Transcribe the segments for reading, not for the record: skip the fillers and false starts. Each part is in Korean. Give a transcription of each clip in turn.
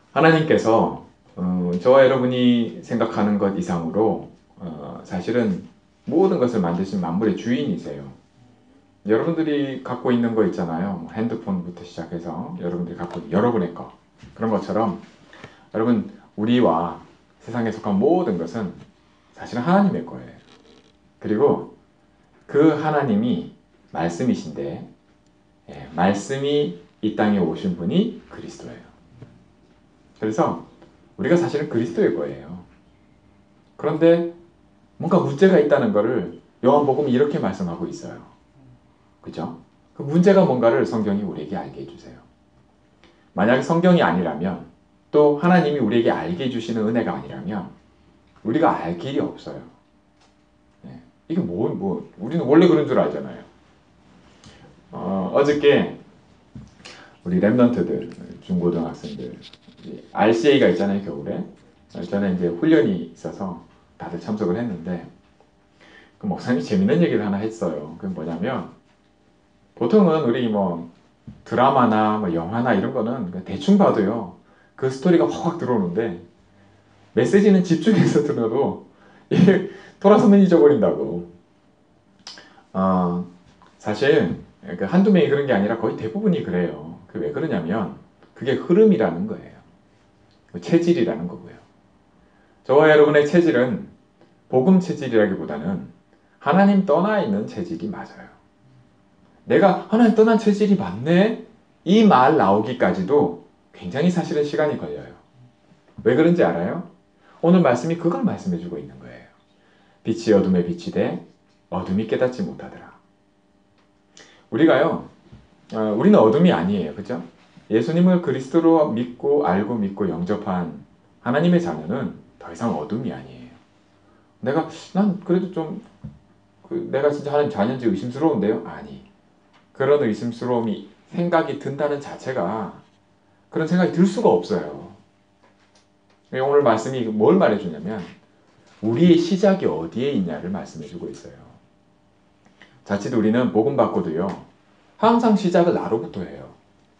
하나님께서 저와 여러분이 생각하는 것 이상으로 사실은 모든 것을 만드신 만물의 주인이세요. 여러분들이 갖고 있는 거 있잖아요. 뭐 핸드폰부터 시작해서 여러분들이 갖고 있는 여러분의 거. 그런 것처럼 여러분 우리와 세상에 속한 모든 것은 사실은 하나님의 거예요. 그리고 그 하나님이 말씀이신데 말씀이 이 땅에 오신 분이 그리스도예요. 그래서 우리가 사실은 그리스도의 거예요. 그런데 뭔가 문제가 있다는 것을 요한복음이 이렇게 말씀하고 있어요. 그죠? 그 문제가 뭔가를 성경이 우리에게 알게 해주세요. 만약에 성경이 아니라면 또 하나님이 우리에게 알게 해주시는 은혜가 아니라면 우리가 알 길이 없어요. 이게 우리는 원래 그런 줄 알잖아요. 어저께 우리 랩런트들, 중고등학생들, RCA가 있잖아요, 겨울에. 저는 이제 훈련이 있어서 다들 참석을 했는데, 그 목사님이 재밌는 얘기를 하나 했어요. 그게 뭐냐면, 보통은 우리 뭐 드라마나 뭐 영화나 이런 거는 대충 봐도요, 그 스토리가 확 들어오는데, 메시지는 집중해서 들어도 이게 돌아서면 잊어버린다고. 사실 그 한두 명이 그런 게 아니라 거의 대부분이 그래요. 그 왜 그러냐면 그게 흐름이라는 거예요. 체질이라는 거고요. 저와 여러분의 체질은 복음 체질이라기보다는 하나님 떠나 있는 체질이 맞아요. 내가 하나님 떠난 체질이 맞네? 이 말 나오기까지도 굉장히 사실은 시간이 걸려요. 왜 그런지 알아요? 오늘 말씀이 그걸 말씀해주고 있는 거예요. 빛이 어둠에 비치되 어둠이 깨닫지 못하더라. 우리가요, 우리는 어둠이 아니에요. 그죠? 예수님을 그리스도로 믿고 알고 믿고 영접한 하나님의 자녀는 더 이상 어둠이 아니에요. 난 그래도 좀, 내가 진짜 하나님 자녀인지 의심스러운데요? 아니. 그런 의심스러움이 생각이 든다는 자체가 그런 생각이 들 수가 없어요. 오늘 말씀이 뭘 말해주냐면 우리의 시작이 어디에 있냐를 말씀해주고 있어요. 자칫 우리는 복음 받고도요. 항상 시작을 나로부터 해요.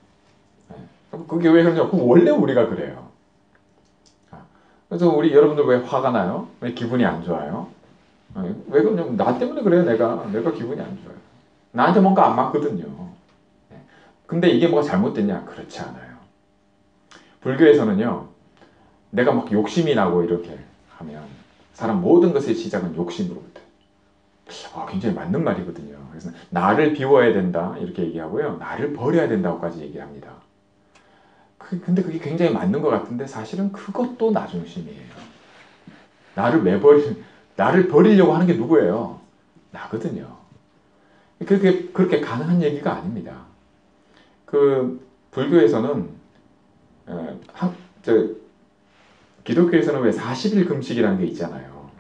그게 왜 그러냐? 원래 우리가 그래요. 그래서 우리 여러분들 왜 화가 나요? 왜 기분이 안 좋아요? 왜 그러냐면 나 때문에 그래요. 내가 기분이 안 좋아요. 나한테 뭔가 안 맞거든요. 근데 이게 뭐가 잘못됐냐? 그렇지 않아요. 불교에서는요. 내가 막 욕심이 나고 이렇게 하면 사람 모든 것의 시작은 욕심으로부터. 굉장히 맞는 말이거든요. 그래서 나를 비워야 된다 이렇게 얘기하고요. 나를 버려야 된다고까지 얘기합니다. 근데 그게 굉장히 맞는 것 같은데 사실은 그것도 나 중심이에요. 나를 왜 나를 버리려고 하는 게 누구예요? 나거든요. 그렇게 가능한 얘기가 아닙니다. 그 불교에서는 어, 한, 저, 기독교에서는 왜 40일 금식이라는 게 있잖아요.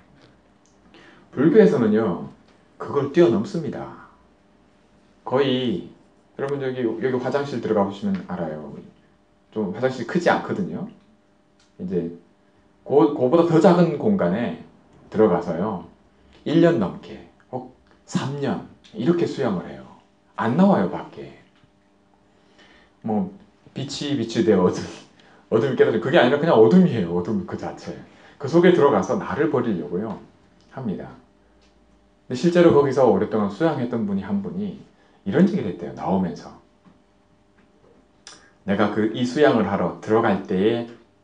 불교에서는요, 그걸 뛰어넘습니다. 거의, 여러분 여기 화장실 들어가 보시면 알아요. 좀 화장실이 크지 않거든요. 이제, 그보다 더 작은 공간에 들어가서요, 1년 넘게, 혹 3년, 이렇게 수양을 해요. 안 나와요, 밖에. 뭐, 빛이 돼, 어둠이 깨달아. 그게 아니라 그냥 어둠이에요, 어둠 그 자체. 그 속에 들어가서 나를 버리려고요, 합니다. 근데 실제로 거기서 오랫동안 수양했던 분이 한 분이 이런 얘기를 했대요. 나오면서. 내가 이 수양을 하러 들어갈 때에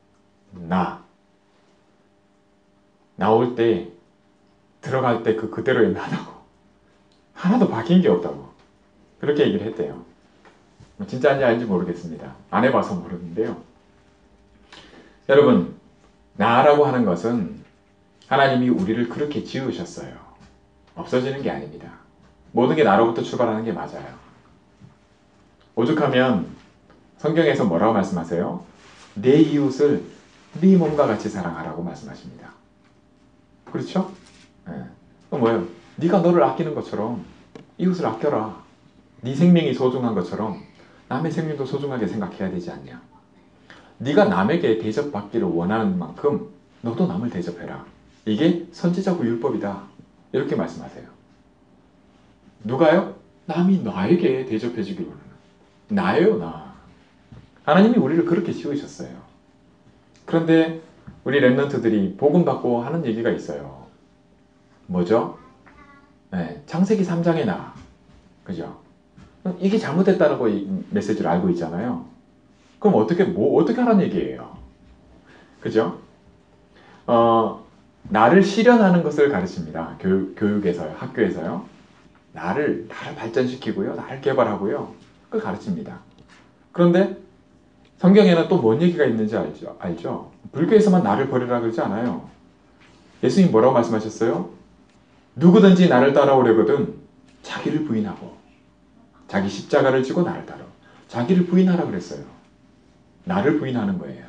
나올 때 들어갈 때 그대로의 나라고. 하나도 바뀐 게 없다고. 그렇게 얘기를 했대요. 진짜인지 아닌지 모르겠습니다. 안 해봐서 모르는데요. 여러분, 나라고 하는 것은 하나님이 우리를 그렇게 지으셨어요. 없어지는 게 아닙니다. 모든 게 나로부터 출발하는 게 맞아요. 오죽하면 성경에서 뭐라고 말씀하세요? 내 이웃을 네 몸과 같이 사랑하라고 말씀하십니다. 그렇죠? 네. 뭐예요? 네가 너를 아끼는 것처럼 이웃을 아껴라. 네 생명이 소중한 것처럼 남의 생명도 소중하게 생각해야 되지 않냐? 네가 남에게 대접받기를 원하는 만큼 너도 남을 대접해라. 이게 선지자고 율법이다. 이렇게 말씀하세요. 누가요? 남이 나에게 대접해주길 원하는 나예요, 나. 하나님이 우리를 그렇게 지으셨어요. 그런데 우리 랩런트들이 복음 받고 하는 얘기가 있어요. 뭐죠? 네, 창세기 3장에 나. 그죠? 이게 잘못됐다라고 이 메시지를 알고 있잖아요. 그럼 어떻게 하라는 얘기예요? 그죠? 나를 실현하는 것을 가르칩니다. 교육에서요, 학교에서요. 나를 발전시키고요, 나를 개발하고요. 그걸 가르칩니다. 그런데 성경에는 또 뭔 얘기가 있는지 알죠? 불교에서만 나를 버리라 그러지 않아요. 예수님 뭐라고 말씀하셨어요? 누구든지 나를 따라오려거든 자기를 부인하고 자기 십자가를 지고 나를 따라. 자기를 부인하라 그랬어요. 나를 부인하는 거예요.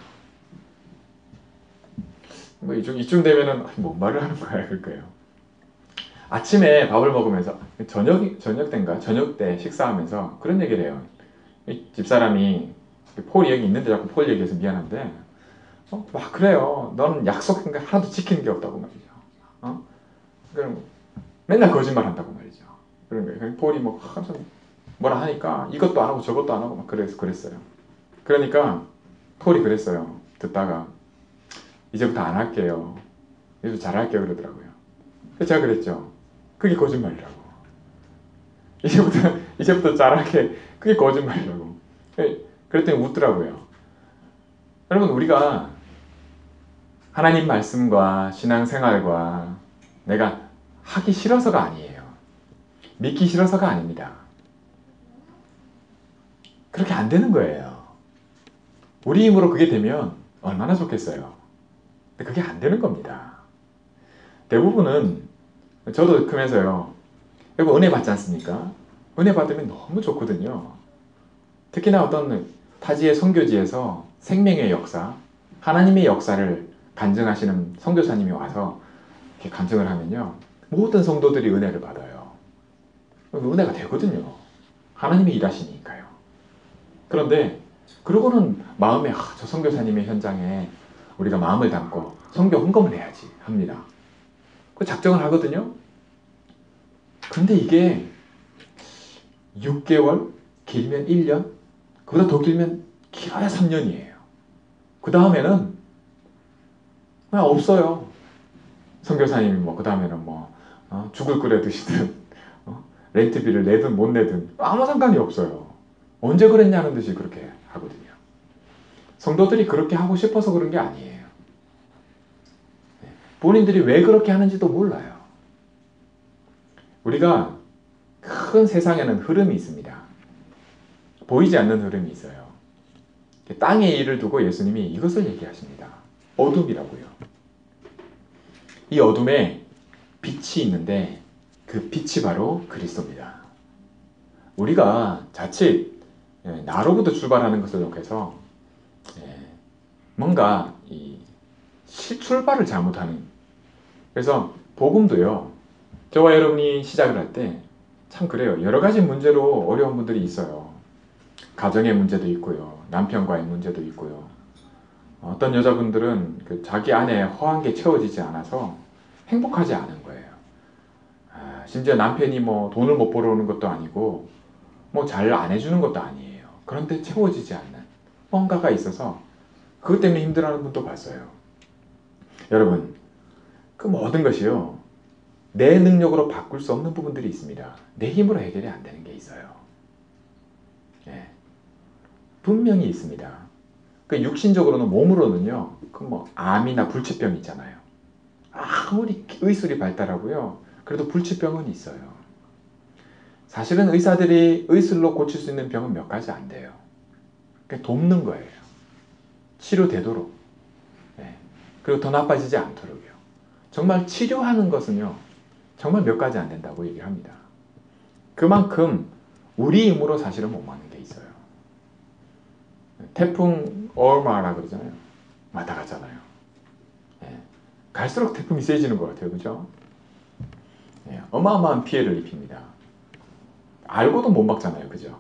뭐 이쯤 되면은 뭔 말을 하는 거야 그거예요. 아침에 밥을 먹으면서 저녁 때인가 저녁 때 식사하면서 그런 얘기를 해요. 집사람이 폴이 여기 있는데 자꾸 폴 얘기해서 미안한데 막 그래요. 너는 약속한 거 하나도 지키는 게 없다고 말이죠. 그럼 맨날 거짓말 한다고 말이죠. 그런 거예요. 폴이 뭐 항상 뭐라 하니까 이것도 안 하고 저것도 안 하고 막 그랬어요. 그러니까 폴이 그랬어요. 듣다가 이제부터 안 할게요. 이제부터 잘할게요 그러더라고요. 그래서 제가 그랬죠. 그게 거짓말이라고. 이제부터 잘할게. 그게 거짓말이라고. 그랬더니 웃더라고요. 여러분 우리가 하나님 말씀과 신앙생활과 내가 하기 싫어서가 아니에요. 믿기 싫어서가 아닙니다. 그렇게 안 되는 거예요. 우리 힘으로 그게 되면 얼마나 좋겠어요. 근데 그게 안 되는 겁니다. 대부분은 저도 크면서요. 여러분 은혜 받지 않습니까? 은혜 받으면 너무 좋거든요. 특히나 어떤 타지의 선교지에서 생명의 역사, 하나님의 역사를 간증하시는 선교사님이 와서 이렇게 간증을 하면요. 모든 성도들이 은혜를 받아요. 은혜가 되거든요. 하나님이 일하시니까요. 그런데 그러고는 마음에 저 선교사님의 현장에 우리가 마음을 담고 선교 헌금을 해야지 합니다. 그 작정을 하거든요. 근데 이게 6개월, 길면 1년, 그보다 더 길면 길어야 3년이에요. 그 다음에는 그냥 없어요. 선교사님이 뭐 그 다음에는 뭐 죽을 끓여 드시든 렌트비를 내든 못 내든 아무 상관이 없어요. 언제 그랬냐는 듯이 그렇게 하거든요. 성도들이 그렇게 하고 싶어서 그런 게 아니에요. 본인들이 왜 그렇게 하는지도 몰라요. 우리가 큰 세상에는 흐름이 있습니다. 보이지 않는 흐름이 있어요. 땅의 일을 두고 예수님이 이것을 얘기하십니다. 어둠이라고요. 이 어둠에 빛이 있는데 그 빛이 바로 그리스도입니다. 우리가 자칫 나로부터 출발하는 것을 욕해서 뭔가 출발을 잘못하는. 그래서 복음도요. 저와 여러분이 시작을 할 때 참 그래요. 여러 가지 문제로 어려운 분들이 있어요. 가정의 문제도 있고요. 남편과의 문제도 있고요. 어떤 여자분들은 자기 안에 허한 게 채워지지 않아서 행복하지 않은 거예요. 심지어 남편이 뭐 돈을 못 벌어오는 것도 아니고 뭐 잘 안 해주는 것도 아니에요. 그런데 채워지지 않는 뭔가가 있어서 그것 때문에 힘들어하는 분도 봤어요. 여러분, 그 모든 것이요. 내 능력으로 바꿀 수 없는 부분들이 있습니다. 내 힘으로 해결이 안 되는 게 있어요. 예. 분명히 있습니다. 그 육신적으로는 몸으로는요. 그 뭐 암이나 불치병 있잖아요. 아무리 의술이 발달하고요. 그래도 불치병은 있어요. 사실은 의사들이 의술로 고칠 수 있는 병은 몇 가지 안 돼요. 그러니까 돕는 거예요. 치료되도록. 예. 그리고 더 나빠지지 않도록요. 정말 치료하는 것은요. 정말 몇 가지 안 된다고 얘기를 합니다. 그만큼 우리 힘으로 사실은 못 막는 게 있어요. 태풍 얼마라 그러잖아요. 왔다 갔잖아요. 예. 갈수록 태풍이 세지는 것 같아요. 그죠? 예. 어마어마한 피해를 입힙니다. 알고도 못 막잖아요. 그죠?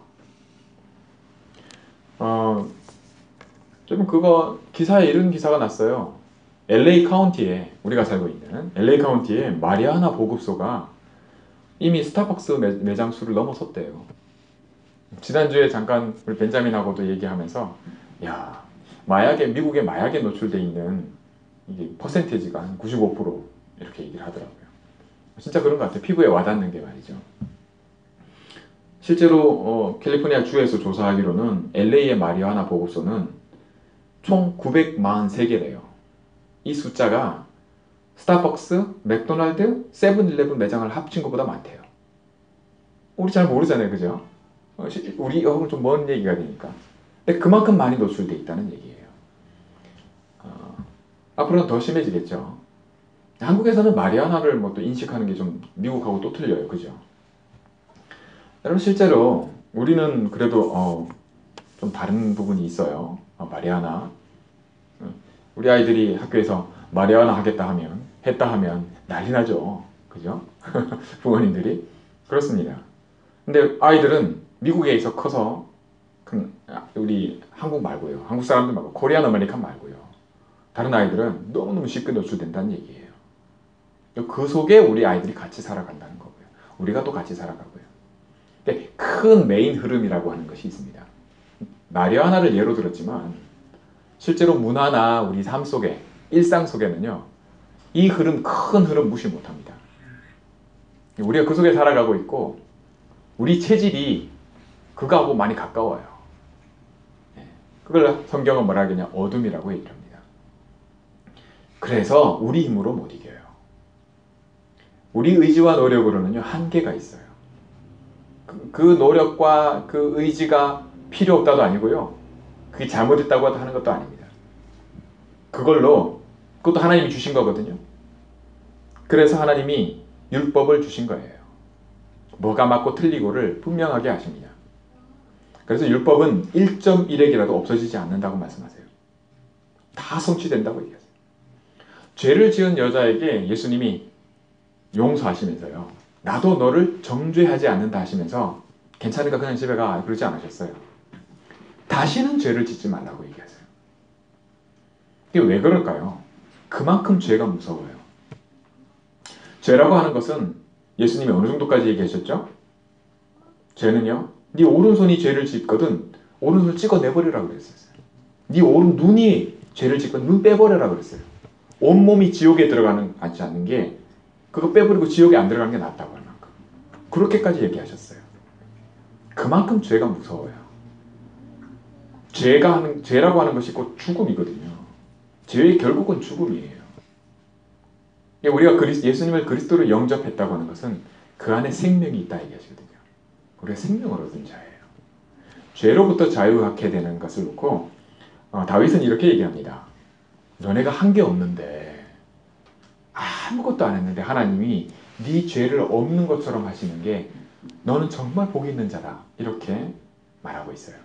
좀 그거 기사에 이런 기사가 났어요. LA 카운티에 우리가 살고 있는 LA 카운티에 마리아나 보급소가 이미 스타벅스 매장 수를 넘어섰대요. 지난주에 잠깐 우리 벤자민하고도 얘기하면서 야 미국의 마약에 노출되어 있는 이게 퍼센테이지가 한 95% 이렇게 얘기를 하더라고요. 진짜 그런 것 같아요. 피부에 와닿는 게 말이죠. 실제로 캘리포니아 주에서 조사하기로는 LA의 마리화나 보급소는 총 943개래요. 이 숫자가 스타벅스, 맥도날드, 세븐일레븐 매장을 합친 것보다 많대요. 우리 잘 모르잖아요, 그죠? 우리하고는 좀 먼 얘기가 되니까. 근데 그만큼 많이 노출돼 있다는 얘기예요. 앞으로는 더 심해지겠죠. 한국에서는 마리화나를 뭐 또 인식하는 게 좀 미국하고 또 틀려요, 그죠? 여러분 실제로 우리는 그래도 좀 다른 부분이 있어요. 마리화나 우리 아이들이 학교에서 마리화나 했다 하면 난리 나죠, 그죠? 부모님들이 그렇습니다. 근데 아이들은 미국에서 커서 우리 한국 말고요, 한국 사람들 말고 코리안 아메리칸 말고요, 다른 아이들은 너무너무 쉽게 노출된다는 얘기예요. 그 속에 우리 아이들이 같이 살아간다는 거고요. 우리가 또 같이 살아가고요. 근데 큰 메인 흐름이라고 하는 것이 있습니다. 마리화나를 예로 들었지만 실제로 문화나 우리 삶 속에, 일상 속에는요, 이 흐름, 큰 흐름 무시 못합니다. 우리가 그 속에 살아가고 있고 우리 체질이 그거하고 많이 가까워요. 그걸 성경은 뭐라 하겠냐, 어둠이라고 얘기를 합니다. 그래서 우리 힘으로 못 이겨요. 우리 의지와 노력으로는요, 한계가 있어요. 그 노력과 그 의지가 필요 없다도 아니고요, 그게 잘못했다고 하는 것도 아닙니다. 그것도 하나님이 주신 거거든요. 그래서 하나님이 율법을 주신 거예요. 뭐가 맞고 틀리고를 분명하게 하십니다. 그래서 율법은 1.1핵이라도 없어지지 않는다고 말씀하세요. 다 성취된다고 얘기하세요. 죄를 지은 여자에게 예수님이 용서하시면서요, 나도 너를 정죄하지 않는다 하시면서 괜찮으니까 그냥 집에 가, 그러지 않으셨어요. 다시는 죄를 짓지 말라고 얘기하세요. 이게 왜 그럴까요? 그만큼 죄가 무서워요. 죄라고 하는 것은 예수님이 어느 정도까지 얘기하셨죠? 죄는요, 네 오른손이 죄를 짓거든 오른손을 찍어내버리라고 그랬어요. 네 눈이 죄를 짓거든 눈 빼버리라고 그랬어요. 온몸이 지옥에 들어가지 않는 게, 그거 빼버리고 지옥에 안 들어가는 게 낫다고 하는 거. 그렇게까지 얘기하셨어요. 그만큼 죄가 무서워요. 죄라고 하는 것이 곧 죽음이거든요. 죄의 결국은 죽음이에요. 우리가 예수님을 그리스도로 영접했다고 하는 것은 그 안에 생명이 있다 얘기하시거든요. 우리가 생명을 얻은 자예요. 죄로부터 자유하게 되는 것을 놓고 다윗은 이렇게 얘기합니다. 너네가 한 게 없는데, 아무것도 안 했는데 하나님이 네 죄를 없는 것처럼 하시는 게 너는 정말 복이 있는 자다, 이렇게 말하고 있어요.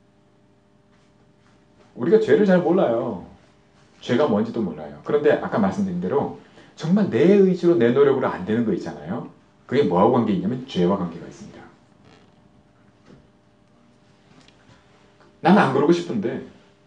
우리가 죄를 잘 몰라요. 죄가 뭔지도 몰라요. 그런데 아까 말씀드린 대로 정말 내 의지로 내 노력으로 안 되는 거 있잖아요. 그게 뭐하고 관계 있냐면 죄와 관계가 있습니다. 나는 안 그러고 싶은데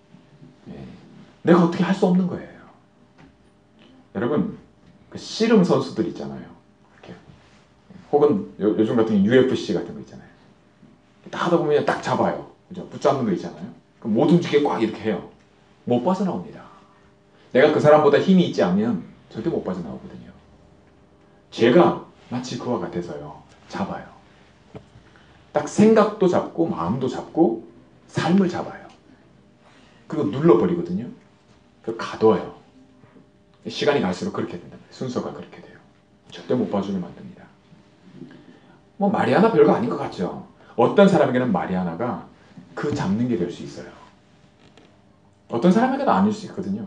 내가 어떻게 할 수 없는 거예요. 여러분, 그 씨름 선수들 있잖아요. 이렇게. 혹은 요즘 같은 UFC 같은 거 있잖아요. 딱 하다 보면 딱 잡아요. 그죠? 붙잡는 거 있잖아요. 그럼 못 움직이게 꽉 이렇게 해요. 못 빠져나옵니다. 내가 그 사람보다 힘이 있지 않으면 절대 못 빠져나오거든요. 죄가 마치 그와 같아서요, 잡아요. 딱 생각도 잡고 마음도 잡고 삶을 잡아요. 그리고 눌러버리거든요. 그리고 가둬요. 시간이 갈수록 그렇게 된다. 순서가 그렇게 돼요. 절대 못 봐주게 만듭니다. 뭐 마리아나 별거 아닌 것 같죠? 어떤 사람에게는 마리아나가 그 잡는 게 될 수 있어요. 어떤 사람에게는 아닐 수 있거든요.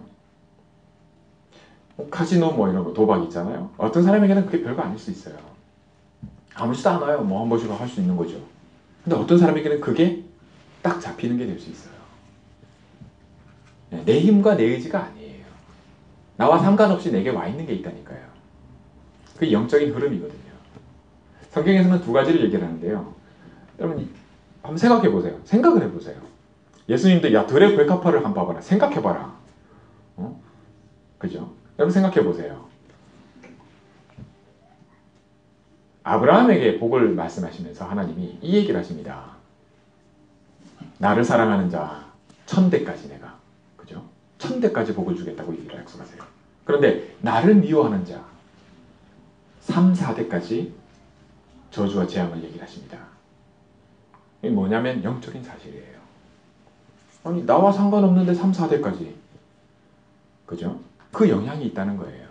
카지노 뭐 이런 거 도박 있잖아요. 어떤 사람에게는 그게 별거 아닐 수 있어요. 아무렇지도 않아요. 뭐 한 번씩 할 수 있는 거죠. 근데 어떤 사람에게는 그게 딱 잡히는 게 될 수 있어요. 내 힘과 내 의지가 아니에요. 나와 상관없이 내게 와 있는 게 있다니까요. 그게 영적인 흐름이거든요. 성경에서는 두 가지를 얘기를 하는데요. 여러분 한번 생각해 보세요. 생각을 해보세요. 예수님도 야 들의 백합화를 한번 봐봐라. 생각해봐라. 그죠? 여러분 생각해 보세요. 아브라함에게 복을 말씀하시면서 하나님이 이 얘기를 하십니다. 나를 사랑하는 자 1000대까지 내가, 그죠? 천대까지 복을 주겠다고 얘기를 약속하세요. 그런데 나를 미워하는 자 3, 4대까지 저주와 재앙을 얘기를 하십니다. 이게 뭐냐면 영적인 사실이에요. 아니 나와 상관없는데 3, 4대까지 그죠? 그 영향이 있다는 거예요.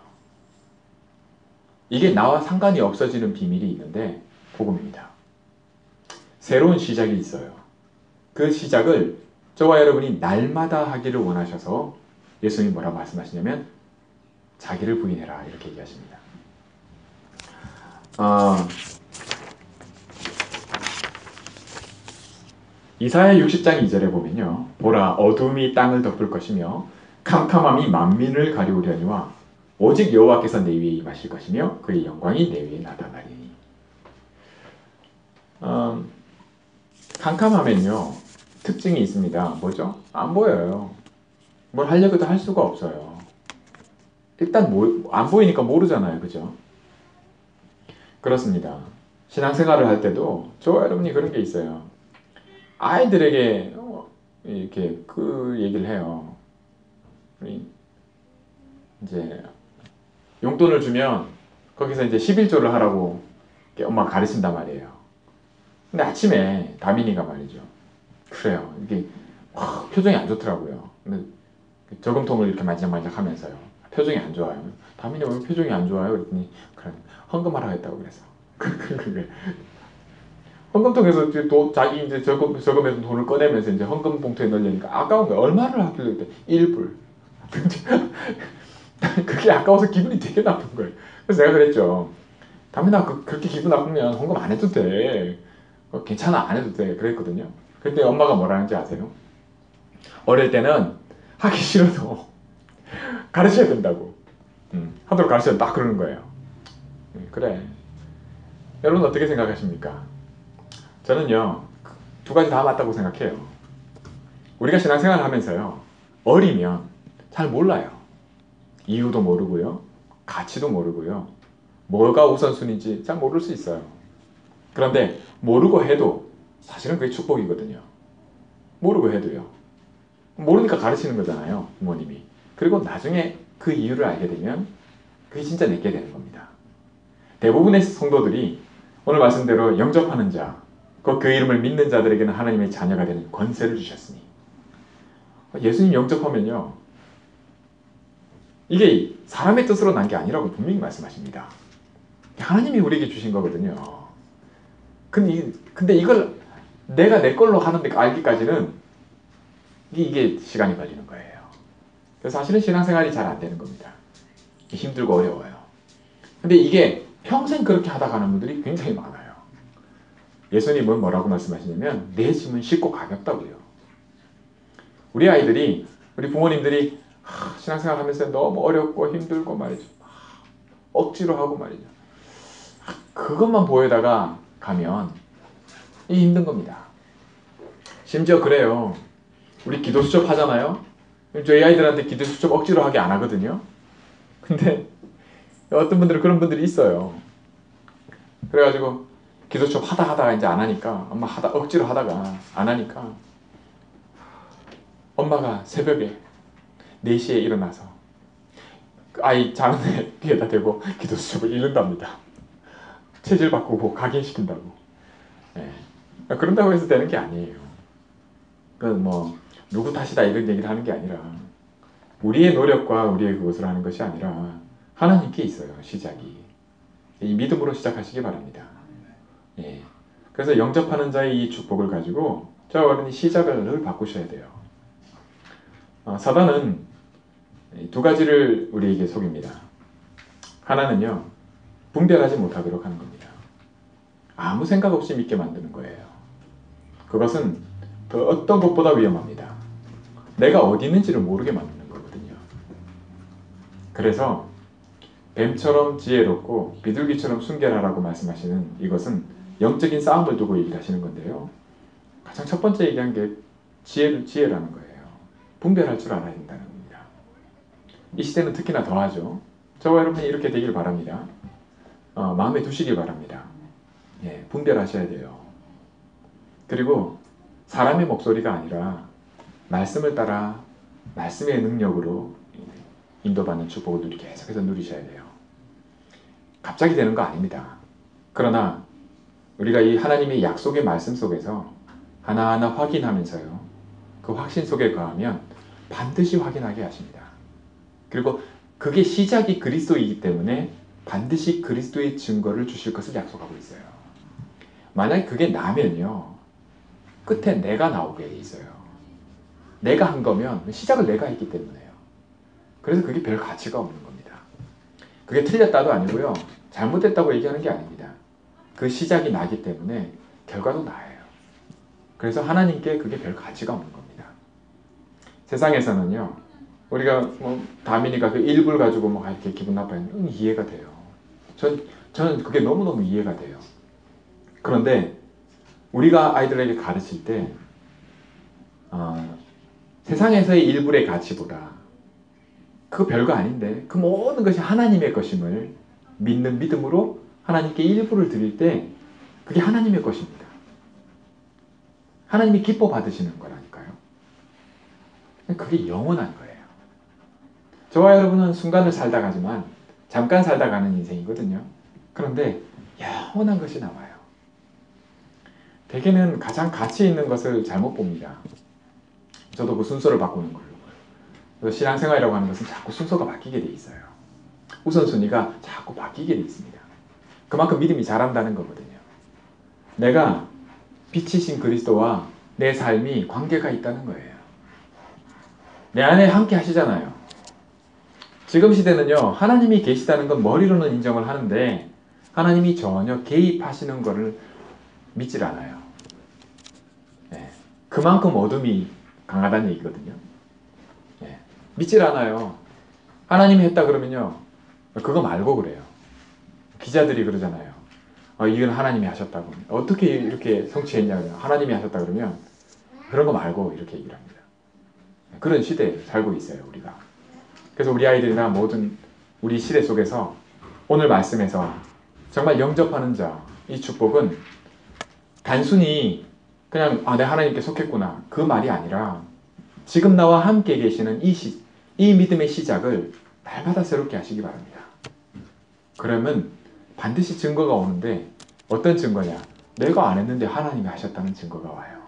이게 나와 상관이 없어지는 비밀이 있는데 복음입니다. 새로운 시작이 있어요. 그 시작을 저와 여러분이 날마다 하기를 원하셔서 예수님이 뭐라고 말씀하시냐면 자기를 부인해라 이렇게 얘기하십니다. 이사야 60장 2절에 보면요. 보라 어둠이 땅을 덮을 것이며 캄캄함이 만민을 가리우려니와 오직 여호와께서 내 위에 임하실 것이며 그의 영광이 내 위에 나타나리니. 캄캄하면요 특징이 있습니다. 뭐죠? 안 보여요. 뭘 하려고도 할 수가 없어요. 일단 안 보이니까 모르잖아요. 그죠? 그렇습니다. 신앙생활을 할 때도 저와 여러분이 그런 게 있어요. 아이들에게 이렇게 그 얘기를 해요. 이제 용돈을 주면 거기서 이제 11조를 하라고 엄마가 가르친단 말이에요. 근데 아침에 다민이가 말이죠. 그래요. 이게 표정이 안 좋더라고요. 근데 저금통을 이렇게 만지작만지작 하면서요. 표정이 안 좋아요. 다민이 왜 표정이 안 좋아요? 그랬더니 그래 헌금하라고 했다고 그래서. 헌금통에서 자기 이제 저금해서 돈을 꺼내면서 이제 헌금 봉투에 넣으려니까 아까운 거야. 얼마를 하길래 그때 1불. 그게 아까워서 기분이 되게 나쁜 거예요. 그래서 내가 그랬죠. 다민아 그렇게 기분 나쁘면 헌금 안 해도 돼. 괜찮아 안 해도 돼. 그랬거든요. 그때 엄마가 뭐라 하는지 아세요? 어릴 때는 하기 싫어도 가르쳐야 된다고. 하도록 가르쳐야 딱 그러는 거예요. 그래. 여러분 어떻게 생각하십니까? 저는요 2가지 다 맞다고 생각해요. 우리가 신앙생활을 하면서요 어리면 잘 몰라요. 이유도 모르고요 가치도 모르고요 뭐가 우선순위인지 잘 모를 수 있어요. 그런데 모르고 해도 사실은 그게 축복이거든요. 모르고 해도요. 모르니까 가르치는 거잖아요 부모님이. 그리고 나중에 그 이유를 알게 되면 그게 진짜 내게 되는 겁니다. 대부분의 성도들이 오늘 말씀대로 영접하는 자 그 이름을 믿는 자들에게는 하나님의 자녀가 되는 권세를 주셨으니 예수님 영접하면요 이게 사람의 뜻으로 난 게 아니라고 분명히 말씀하십니다. 하나님이 우리에게 주신 거거든요. 근데 이걸 내가 내 걸로 하는데 알기까지는 이게 시간이 걸리는 거예요. 그래서 사실은 신앙생활이 잘 안 되는 겁니다. 힘들고 어려워요. 근데 이게 평생 그렇게 하다 가는 분들이 굉장히 많아요. 예수님은 뭐라고 말씀하시냐면 내 짐은 쉽고 가볍다고요. 우리 아이들이 우리 부모님들이 신앙생활 하면서 너무 어렵고 힘들고 말이죠. 억지로 하고 말이죠. 그것만 보여다가 가면 이 힘든 겁니다. 심지어 그래요. 우리 기도 수첩 하잖아요. 저희 아이들한테 기도 수첩 억지로 하게 안 하거든요. 근데 어떤 분들은 그런 분들이 있어요. 그래가지고 기도 수첩 하다가 이제 안 하니까 엄마 억지로 하다가 안 하니까 엄마가 새벽에 4시에 일어나서 아이 자는 애 귀에다 대고 기도 수첩을 읽는답니다. 체질 바꾸고 각인시킨다고. 네. 그런다고 해서 되는 게 아니에요. 누구 탓이다 이런 얘기를 하는 게 아니라 우리의 노력과 우리의 그것을 하는 것이 아니라 하나님께 있어요. 시작이. 이 믿음으로 시작하시기 바랍니다. 예. 그래서 영접하는 자의 이 축복을 가지고 저와 여러분이 시작을 늘 바꾸셔야 돼요. 사단은 2가지를 우리에게 속입니다. 하나는요 분별하지 못하도록 하는 겁니다. 아무 생각 없이 믿게 만드는 거예요. 그것은 그 어떤 것보다 위험합니다. 내가 어디 있는지를 모르게 만드는 거거든요. 그래서 뱀처럼 지혜롭고 비둘기처럼 순결하라고 말씀하시는 이것은 영적인 싸움을 두고 얘기를 하시는 건데요. 가장 첫 번째 얘기한 게 지혜라는 거예요. 분별할 줄 알아야 된다는 겁니다. 이 시대는 특히나 더하죠. 저와 여러분이 이렇게 되길 바랍니다. 마음에 두시길 바랍니다. 예, 분별하셔야 돼요. 그리고 사람의 목소리가 아니라 말씀을 따라 말씀의 능력으로 인도받는 축복을 계속해서 누리셔야 돼요. 갑자기 되는 거 아닙니다. 그러나 우리가 이 하나님의 약속의 말씀 속에서 하나하나 확인하면서요, 그 확신 속에 거하면 반드시 확인하게 하십니다. 그리고 그게 시작이 그리스도이기 때문에 반드시 그리스도의 증거를 주실 것을 약속하고 있어요. 만약에 그게 나면요, 끝에 내가 나오게 돼 있어요. 내가 한 거면 시작을 내가 했기 때문에요. 그래서 그게 별 가치가 없는 겁니다. 그게 틀렸다도 아니고요, 잘못됐다고 얘기하는 게 아닙니다. 그 시작이 나기 때문에 결과도 나예요. 그래서 하나님께 그게 별 가치가 없는 겁니다. 세상에서는요, 우리가 다민이가 그 일부를 가지고 이렇게 기분 나빠하는 이해가 돼요. 저는 그게 너무너무 이해가 돼요. 그런데 우리가 아이들에게 가르칠 때 세상에서의 일부의 가치보다 그거 별거 아닌데 그 모든 것이 하나님의 것임을 믿는 믿음으로 하나님께 일부를 드릴 때 그게 하나님의 것입니다. 하나님이 기뻐 받으시는 거라니까요. 그게 영원한 거예요. 저와 여러분은 순간을 살다 가지만 잠깐 살다 가는 인생이거든요. 그런데 영원한 것이 나와요. 대개는 가장 가치 있는 것을 잘못 봅니다. 저도 그 순서를 바꾸는 걸로. 그래서 신앙생활이라고 하는 것은 자꾸 순서가 바뀌게 돼 있어요. 우선순위가 자꾸 바뀌게 돼 있습니다. 그만큼 믿음이 자란다는 거거든요. 내가 빛이신 그리스도와 내 삶이 관계가 있다는 거예요. 내 안에 함께 하시잖아요. 지금 시대는요, 하나님이 계시다는 건 머리로는 인정을 하는데 하나님이 전혀 개입하시는 것을 믿질 않아요. 네. 그만큼 어둠이 강하다는 얘기거든요. 네. 믿질 않아요. 하나님이 했다 그러면요, 그거 말고 그래요. 기자들이 그러잖아요. 이건 하나님이 하셨다고. 어떻게 이렇게 성취했냐면 하나님이 하셨다 그러면 그런 거 말고 이렇게 얘기를 합니다. 그런 시대에 살고 있어요, 우리가. 그래서 우리 아이들이나 모든 우리 시대 속에서 오늘 말씀에서 정말 영접하는 자, 이 축복은 단순히 그냥 내 하나님께 속했구나 그 말이 아니라 지금 나와 함께 계시는 이 믿음의 시작을 날마다 새롭게 하시기 바랍니다. 그러면 반드시 증거가 오는데 어떤 증거냐? 내가 안 했는데 하나님이 하셨다는 증거가 와요.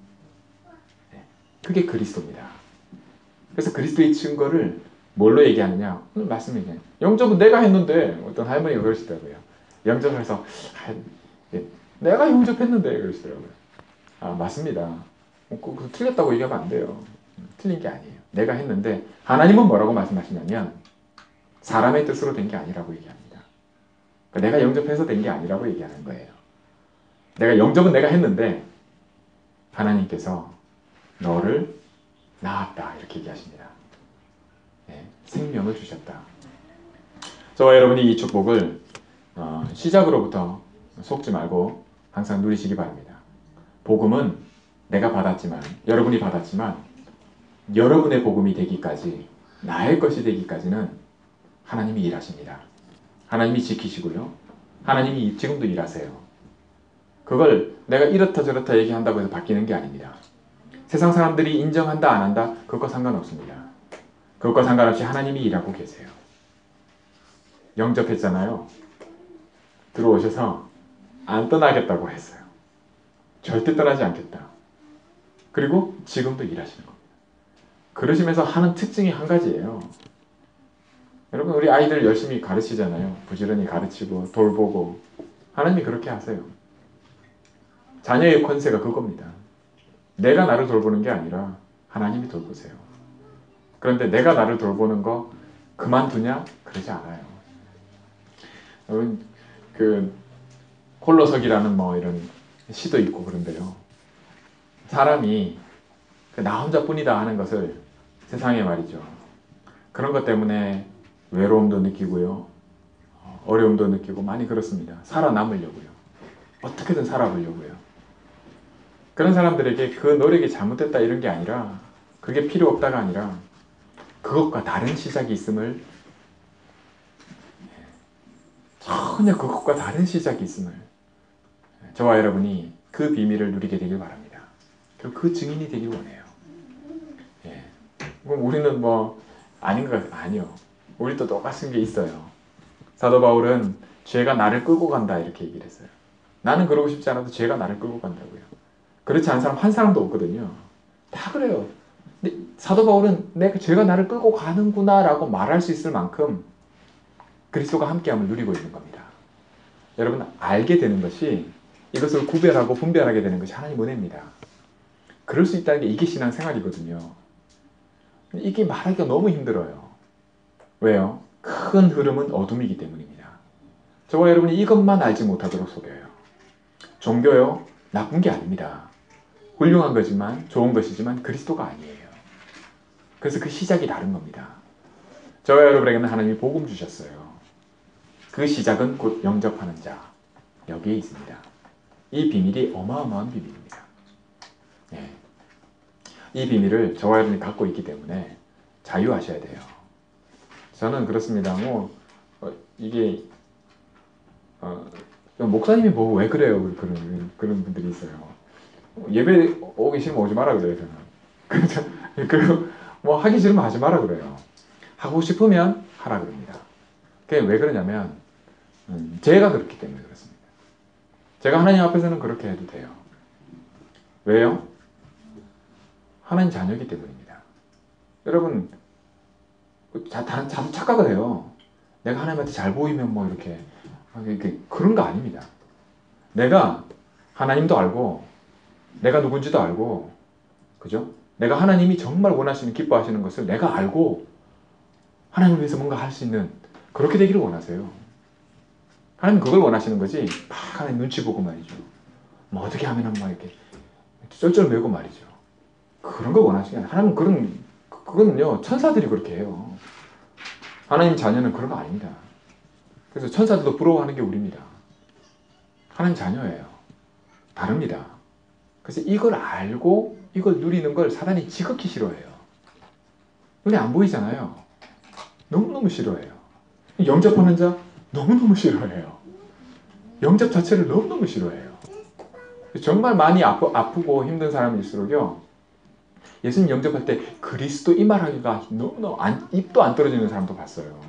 그게 그리스도입니다. 그래서 그리스도의 증거를 뭘로 얘기하느냐? 오늘 말씀 얘기해요. 영접은 내가 했는데 어떤 할머니가 그러시더라고요. 영접해서 내가 영접했는데 그러시더라고요. 맞습니다. 그 틀렸다고 얘기하면 안 돼요. 틀린 게 아니에요. 내가 했는데 하나님은 뭐라고 말씀하시냐면 사람의 뜻으로 된 게 아니라고 얘기합니다. 내가 영접해서 된 게 아니라고 얘기하는 거예요. 영접은 내가 했는데 하나님께서 너를 낳았다 이렇게 얘기하십니다. 네, 생명을 주셨다. 저와 여러분이 이 축복을 시작으로부터 속지 말고 항상 누리시기 바랍니다. 복음은 내가 받았지만 여러분이 받았지만 여러분의 복음이 되기까지 나의 것이 되기까지는 하나님이 일하십니다. 하나님이 지키시고요. 하나님이 지금도 일하세요. 그걸 내가 이렇다 저렇다 얘기한다고 해서 바뀌는 게 아닙니다. 세상 사람들이 인정한다 안 한다 그것과 상관없습니다. 그것과 상관없이 하나님이 일하고 계세요. 영접했잖아요. 들어오셔서 안 떠나겠다고 했어요. 절대 떠나지 않겠다. 그리고 지금도 일하시는 겁니다. 그러시면서 하는 특징이 한 가지예요. 여러분 우리 아이들 열심히 가르치잖아요. 부지런히 가르치고 돌보고 하나님이 그렇게 하세요. 자녀의 권세가 그겁니다. 내가 나를 돌보는 게 아니라 하나님이 돌보세요. 그런데 내가 나를 돌보는 거 그만두냐? 그러지 않아요. 여러분 그 홀로서기라는 이런 시도 있고 그런데요. 사람이 나 혼자뿐이다 하는 것을 세상에 말이죠. 그런 것 때문에 외로움도 느끼고요. 어려움도 느끼고 많이 그렇습니다. 살아남으려고요. 어떻게든 살아보려고요. 그런 사람들에게 그 노력이 잘못됐다 이런 게 아니라 그게 필요 없다가 아니라 그것과 다른 시작이 있음을 전혀 그것과 다른 시작이 있음을 저와 여러분이 그 비밀을 누리게 되길 바랍니다. 그리고 그 증인이 되길 원해요. 그럼 우리는 뭐 아닌 것 아니요. 우리도 똑같은 게 있어요. 사도 바울은 죄가 나를 끌고 간다 이렇게 얘기를 했어요. 나는 그러고 싶지 않아도 죄가 나를 끌고 간다고요. 그렇지 않은 사람 한 사람도 없거든요. 다 그래요. 근데 사도 바울은 내가 죄가 나를 끌고 가는구나 라고 말할 수 있을 만큼 그리스도가 함께함을 누리고 있는 겁니다. 여러분 알게 되는 것이 이것을 구별하고 분별하게 되는 것이 하나님 은혜입니다. 그럴 수 있다는 게 이게 신앙생활이거든요. 이게 말하기가 너무 힘들어요. 왜요? 큰 흐름은 어둠이기 때문입니다. 저와 여러분이 이것만 알지 못하도록 속여요. 종교요? 나쁜 게 아닙니다. 훌륭한 거지만 좋은 것이지만 그리스도가 아니에요. 그래서 그 시작이 다른 겁니다. 저와 여러분에게는 하나님이 복음 주셨어요. 그 시작은 곧 영접하는 자. 여기에 있습니다. 이 비밀이 어마어마한 비밀입니다. 네. 이 비밀을 저와 여러분이 갖고 있기 때문에 자유하셔야 돼요. 저는 그렇습니다. 이게 목사님이 뭐 왜 그래요? 그런 분들이 있어요. 예배 오기 싫으면 오지 마라 그래요. 저는. 그리고 뭐 하기 싫으면 하지 마라 그래요. 하고 싶으면 하라 그럽니다. 그게 왜 그러냐면 제가 그렇기 때문에 그렇습니다. 제가 하나님 앞에서는 그렇게 해도 돼요. 왜요? 하나님 자녀이기 때문입니다. 여러분 다른 착각을 해요. 내가 하나님한테 잘 보이면 뭐 이렇게 그런 거 아닙니다. 내가 하나님도 알고 내가 누군지도 알고 그죠? 내가 하나님이 정말 원하시는 기뻐하시는 것을 내가 알고 하나님을 위해서 뭔가 할 수 있는 그렇게 되기를 원하세요. 하나님 그걸 원하시는 거지 막 하나님 눈치 보고 말이죠. 뭐 어떻게 하면 막 이렇게 쩔쩔매고 말이죠. 그런 걸 원하시는 게 아니라 하나님은 그거는요 천사들이 그렇게 해요. 하나님 자녀는 그런 거 아닙니다. 그래서 천사들도 부러워하는 게 우리입니다. 하나님 자녀예요. 다릅니다. 그래서 이걸 알고 이걸 누리는 걸 사단이 지극히 싫어해요. 눈에 안 보이잖아요. 너무너무 싫어해요. 영접하는 자 너무너무 싫어해요. 영접 자체를 너무너무 싫어해요. 정말 많이 아프고 힘든 사람일수록요. 예수님 영접할 때 그리스도 이 말하기가 너무너무 입도 안 떨어지는 사람도 봤어요.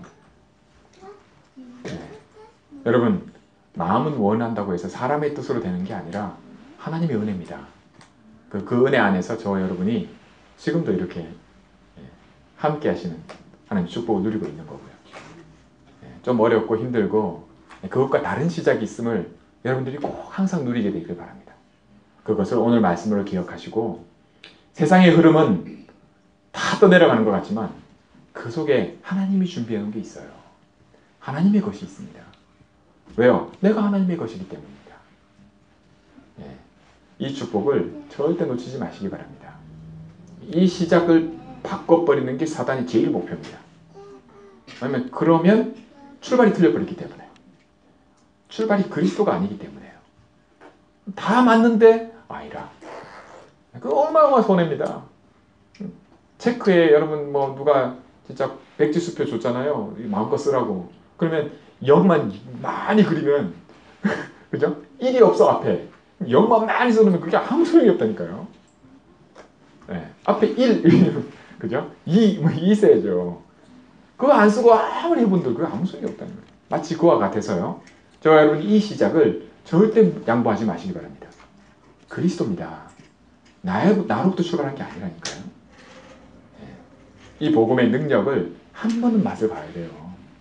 네. 여러분 마음은 원한다고 해서 사람의 뜻으로 되는 게 아니라 하나님의 은혜입니다. 그 은혜 안에서 저와 여러분이 지금도 이렇게 함께 하시는 하나님 축복을 누리고 있는 거고요. 좀 어렵고 힘들고 그것과 다른 시작이 있음을 여러분들이 꼭 항상 누리게 되길 바랍니다. 그것을 오늘 말씀으로 기억하시고 세상의 흐름은 다 떠내려가는 것 같지만 그 속에 하나님이 준비해 놓은 게 있어요. 하나님의 것이 있습니다. 왜요? 내가 하나님의 것이기 때문입니다. 이 축복을 절대 놓치지 마시기 바랍니다. 이 시작을 바꿔버리는 게 사단의 제일 목표입니다. 왜냐면 그러면 출발이 틀려버리기 때문에. 출발이 그리스도가 아니기 때문에요. 다 맞는데 아니라. 그거 얼마나 손해입니다. 체크에 여러분 뭐 누가 진짜 백지수표 줬잖아요. 마음껏 쓰라고. 그러면 0만 많이 그리면 그죠? 1이 없어 앞에. 0만 많이 써놓으면 그게 아무 소용이 없다니까요. 네. 앞에 1, 그죠? 2 있어야죠. 그거 안 쓰고 아무리 해본들 그거 아무 소용이 없다는 거예요. 마치 그와 같아서요. 저와 여러분 이 시작을 절대 양보하지 마시기 바랍니다. 그리스도입니다. 나로부터 출발한 게 아니라니까요. 네. 이 복음의 능력을 한 번은 맛을 봐야 돼요.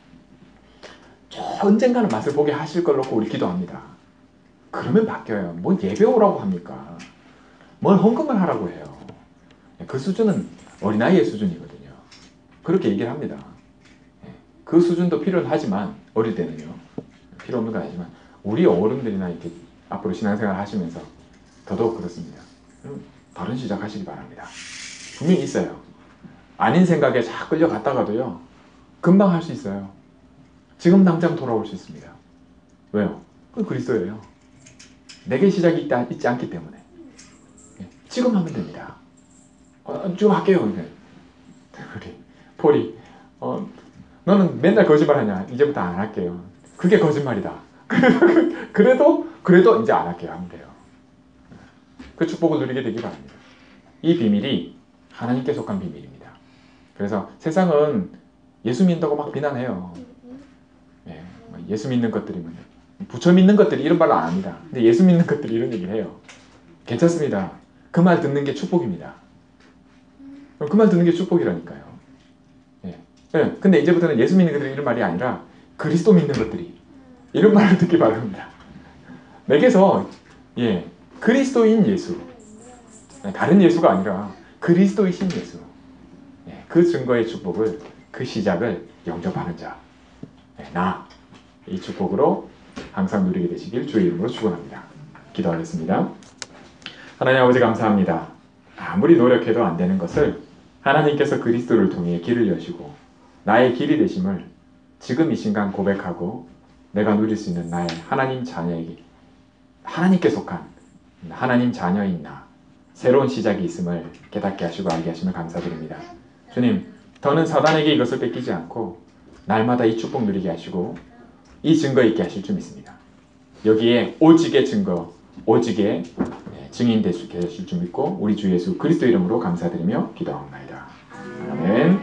언젠가는 맛을 보게 하실 걸 놓고 우리 기도합니다. 그러면 바뀌어요. 뭐 예배 오라고 합니까? 뭘 헌금을 하라고 해요. 그 수준은 어린아이의 수준이거든요. 그렇게 얘기를 합니다. 그 수준도 필요는 하지만 어릴 때는요. 필요 없는 건 아니지만 우리 어른들이나 이렇게 앞으로 신앙생활 하시면서 더더욱 그렇습니다. 다른 시작하시기 바랍니다. 분명히 있어요. 아닌 생각에 쫙 끌려갔다가도요. 금방 할 수 있어요. 지금 당장 돌아올 수 있습니다. 왜요? 그건 그리스도예요. 내게 시작이 있지 않기 때문에. 지금 하면 됩니다. 지금 할게요. 우리 폴이 너는 맨날 거짓말하냐? 이제부터 안 할게요. 그게 거짓말이다. 그래도 이제 안 할게요. 하면 돼요. 그 축복을 누리게 되기 바랍니다. 이 비밀이 하나님께 속한 비밀입니다. 그래서 세상은 예수 믿는다고 막 비난해요. 예, 예수 믿는 것들이 뭐냐, 부처 믿는 것들이 이런 말을 안 합니다. 근데 예수 믿는 것들이 이런 얘기를 해요. 괜찮습니다. 그 말 듣는 게 축복입니다. 그 말 듣는 게 축복이라니까요. 예. 예, 근데 이제부터는 예수 믿는 것들이 이런 말이 아니라 그리스도 믿는 것들이 이런 말을 듣기 바랍니다. 내게서 그리스도인 예수, 다른 예수가 아니라 그리스도이신 예수, 그 증거의 축복을, 그 시작을 영접하는 자, 나, 이 축복으로 항상 누리게 되시길 주의 이름으로 축원합니다. 기도하겠습니다. 하나님 아버지 감사합니다. 아무리 노력해도 안 되는 것을 하나님께서 그리스도를 통해 길을 여시고 나의 길이 되심을 지금 이 순간 고백하고 내가 누릴 수 있는 나의 하나님 자녀에게, 하나님께 속한 하나님 자녀인 나, 새로운 시작이 있음을 깨닫게 하시고 알게 하심을 감사드립니다. 주님, 더는 사단에게 이것을 뺏기지 않고 날마다 이 축복 누리게 하시고 이 증거 있게 하실 줄 믿습니다. 여기에 오직의 증거, 오직의 증인 되실 줄 믿고 우리 주 예수 그리스도 이름으로 감사드리며 기도합니다. 아멘.